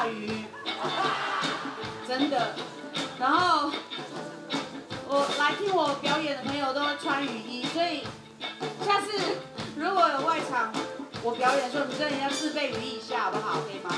下雨，真的。然后我来听我表演的朋友都会穿雨衣，所以下次如果有外场我表演的时候，你真的要自备雨衣一下，好不好？可以吗？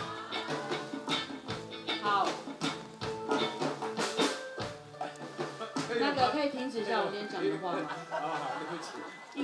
好。那个可以停止一下我今天讲的话吗？ 好，对不起。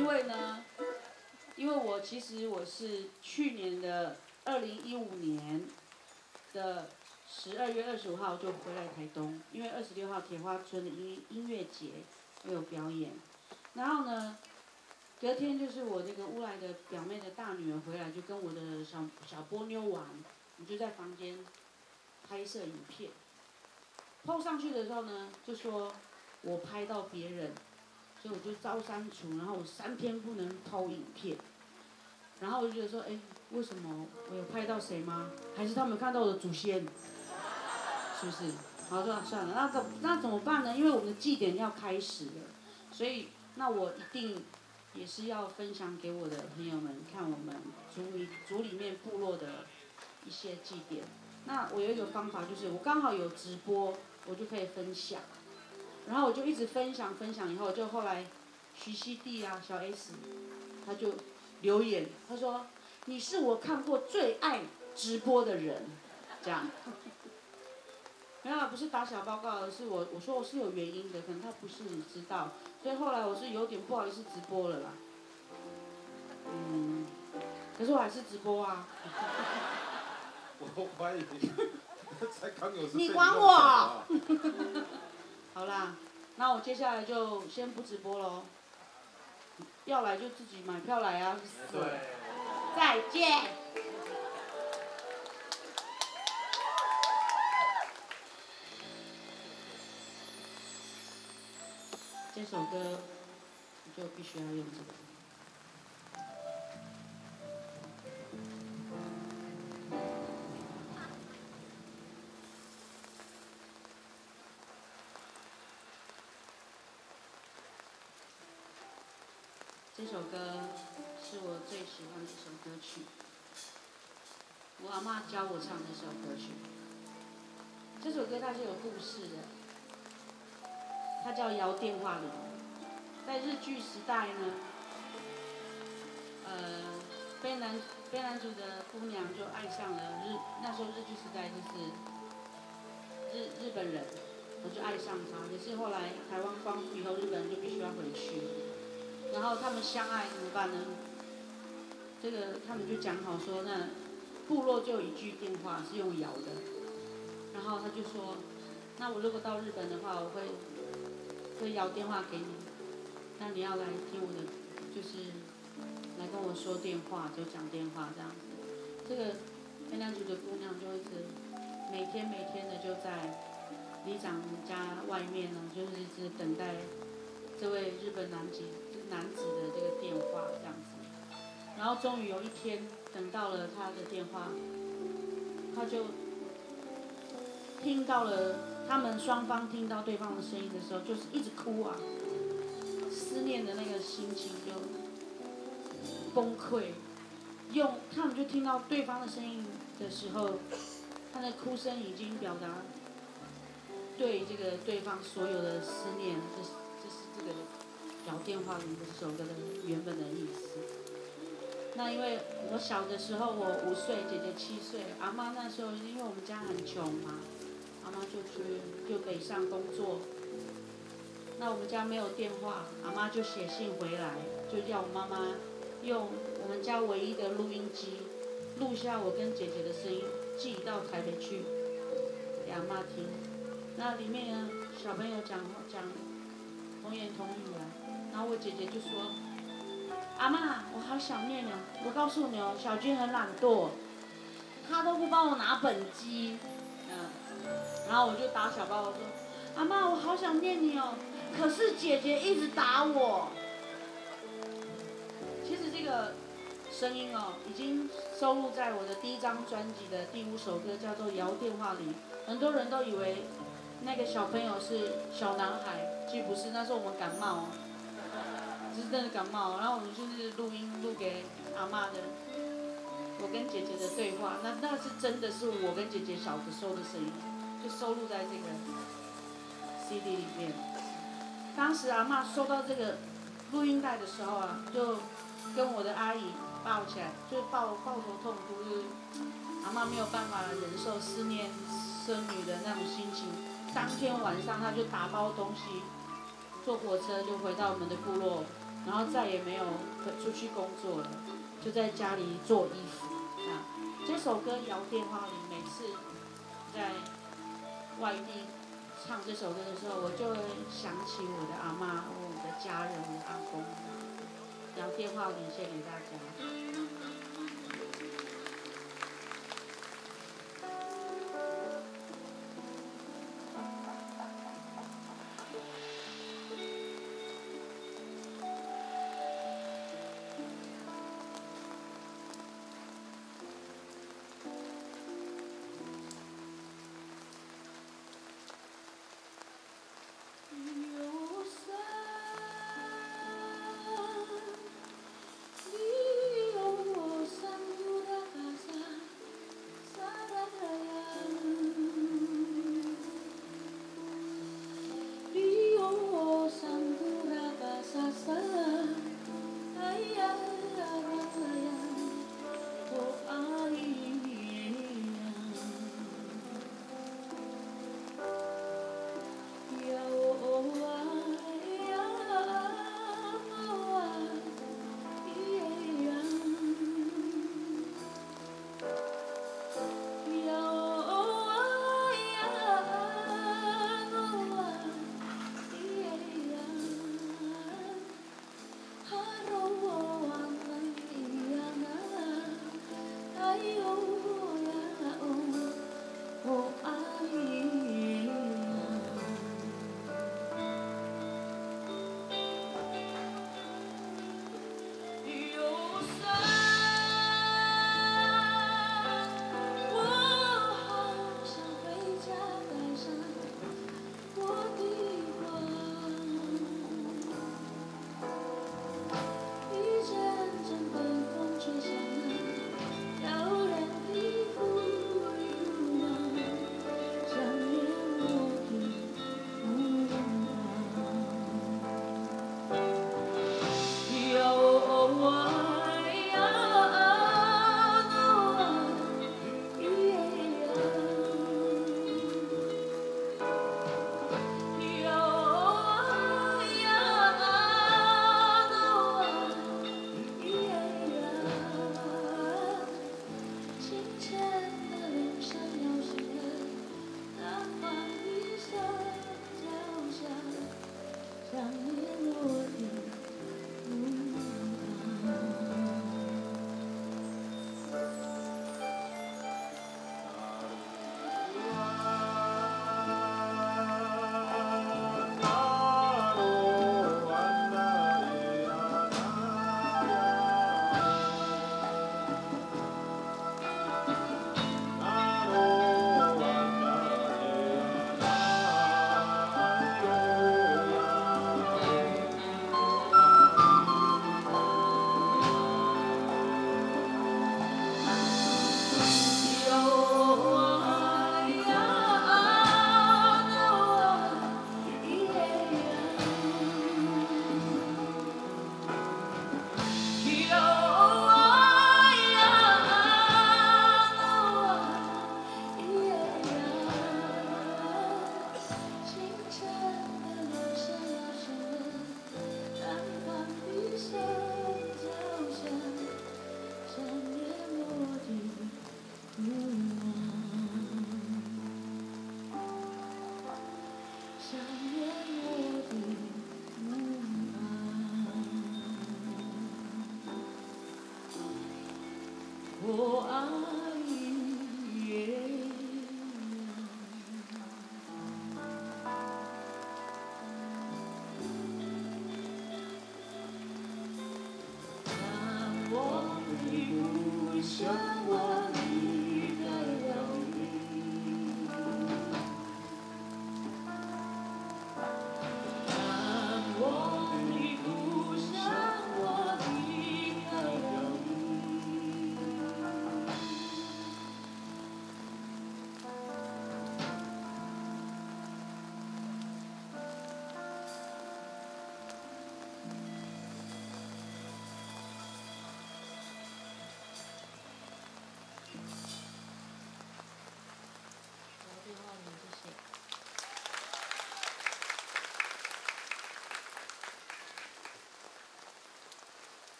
因为我其实我是去年的2015年的12月25号就回来台东，因为26号铁花村的音乐节我有表演，然后呢，隔天就是我那个乌来的表妹的大女儿回来，就跟我的小波妞玩，我就在房间拍摄影片，PO 上去的时候呢，就说我拍到别人，所以我就遭删除，然后我3天不能偷影片，然后我就觉得说，哎，为什么我有拍到谁吗？还是他们看到我的祖先？是不是？好，算了，那怎么办呢？因为我们的祭典要开始了，所以那我一定也是要分享给我的朋友们看我们族里面部落的一些祭典。那我有一个方法，就是我刚好有直播，我就可以分享。然后我就一直分享，以后就后来徐熙娣啊、小 S， 他就留言，他说你是我看过最爱直播的人，这样。没有，不是打小报告，而是我说我是有原因的，可能他不是你知道，所以后来我是有点不好意思直播了啦。可是我还是直播啊。 我怀疑才刚有。 你管我？好啦，那我接下来就先不直播喽。要来就自己买票来啊！ 对。 再见。这首歌就必须要用这个。这首歌是我最喜欢的一首歌曲，我阿嬷教我唱这首歌曲。这首歌它是有故事的，它叫《摇电话铃》。在日据时代呢，卑南族的姑娘就爱上了那时候日据时代就是日本人，我就爱上他。可是后来台湾光复以后，日本人就必须要回去。然后他们相爱怎么办呢？这个他们就讲好说，那部落就有一句电话是用摇的，然后他就说，那我如果到日本的话，我会摇电话给你，那你要来听我的，就是来跟我说电话，就讲电话这样子。这个卑南族的姑娘就一直每天的就在里长家外面呢，就是一直等待这位日本男子的这个电话这样子，然后终于有一天等到了他的电话，他就听到了他们双方听到对方的声音的时候，就是一直哭啊，思念的那个心情就崩溃。他们就听到对方的声音的时候，他的哭声已经表达对这个对方所有的思念，这是这个摇电话铃的这首歌的原本的意思。那因为我小的时候我5岁，姐姐7岁，阿妈那时候因为我们家很穷嘛，阿妈就北上工作。那我们家没有电话，阿妈就写信回来，就叫我妈妈用我们家唯一的录音机录下我跟姐姐的声音，寄到台北去给阿妈听。那里面呢，小朋友讲童言童语啊，然后我姐姐就说：“阿嬷，我好想念你哦！我告诉你哦，小军很懒惰，他都不帮我拿本机。”然后我就打小报，我说：“阿嬷，我好想念你哦，可是姐姐一直打我。”其实这个声音哦，已经收录在我的第1张专辑的第5首歌，叫做《摇电话铃》。很多人都以为那个小朋友是小男孩，其实不是，那是我们感冒哦。是真的感冒，然后我们就是录音录给阿嬷的。 我跟姐姐的对话，那是真的是我跟姐姐小的时候的声音，就收录在这个 CD 里面。当时阿嬷收到这个录音带的时候啊，就跟我的阿姨抱起来，就抱头痛哭，就是阿嬷没有办法忍受思念孙女的那种心情。当天晚上，她就打包东西，坐火车就回到我们的部落，然后再也没有出去工作了，就在家里做衣服。啊，这首歌摇电话铃，每次在外地唱这首歌的时候，我就会想起我的阿嬷、我的家人、我的阿公。摇电话铃献给大家。